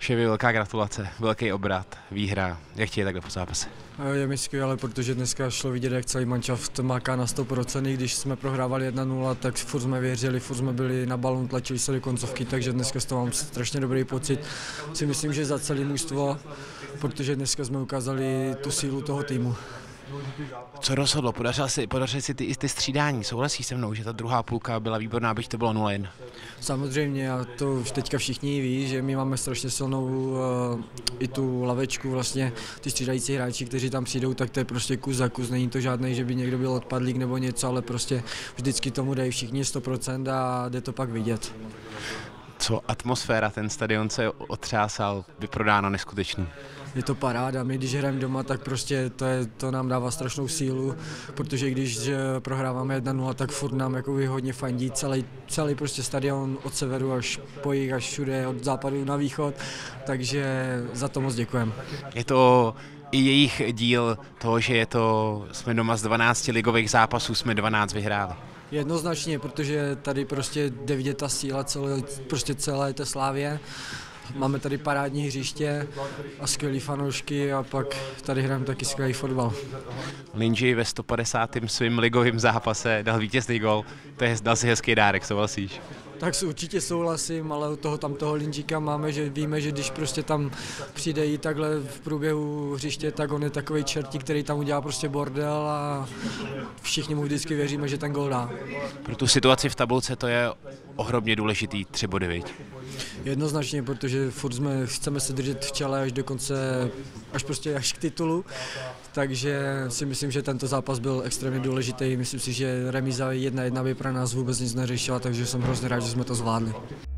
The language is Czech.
Ševi, velká gratulace, velký obrat, výhra. Jak ti je takhle po zápase? Je mi skvěle, protože dneska šlo vidět, jak celý manšaft máká na 100%. I když jsme prohrávali 1-0, tak furt jsme věřili, furt jsme byli na balón, tlačili se do koncovky, takže dneska z toho mám strašně dobrý pocit. Si myslím, že za celé mužstvo, protože dneska jsme ukázali tu sílu toho týmu. Co rozhodlo? Podařilo si ty střídání? Souhlasíš se mnou, že ta druhá půlka byla výborná, abych to bylo 0-1? Samozřejmě, a to už teďka všichni ví, že my máme strašně silnou i tu lavečku, vlastně ty střídající hráči, kteří tam přijdou, tak to je prostě kus za kus, není to žádný, že by někdo byl odpadlík nebo něco, ale prostě vždycky tomu dají všichni 100% a jde to pak vidět. Co atmosféra, ten stadion se otřásal, vyprodáno neskutečný. Je to paráda, my když hrajeme doma, tak prostě to nám dává strašnou sílu, protože když prohráváme 1-0, tak furt nám jako hodně fandí celý prostě stadion od severu až po jih, až všude, od západu na východ, takže za to moc děkujeme. Je to i jejich díl toho, že jsme doma z 12 ligových zápasů, jsme 12 vyhráli. Jednoznačně, protože tady prostě jde vidět ta síla celé té Slávie. Máme tady parádní hřiště a skvělý fanoušky a pak tady hrajeme taky skvělý fotbal. Linži ve 150. svým ligovým zápase dal vítězný gól, dal si hezký dárek, souhlasíš? Tak určitě souhlasím, ale u toho Linžíka máme, že víme, že když prostě tam přijde i takhle v průběhu hřiště, tak on je takový čertík, který tam udělá prostě bordel a všichni mu vždycky věříme, že ten gól dá. Pro tu situaci v tabulce to je ohromně důležitý 3 body, viď? Jednoznačně, protože furt chceme se držet v čele až do konce, až k titulu, takže si myslím, že tento zápas byl extrémně důležitý. Myslím si, že remíza 1-1 by pro nás vůbec nic neřešila, takže jsem hrozně rád, že jsme to zvládli.